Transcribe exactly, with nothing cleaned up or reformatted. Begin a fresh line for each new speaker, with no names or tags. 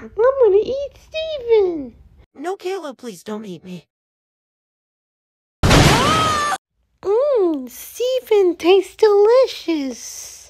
I'm gonna eat Steven.
No, Caillou, please don't eat me.
Mmm, Steven tastes delicious.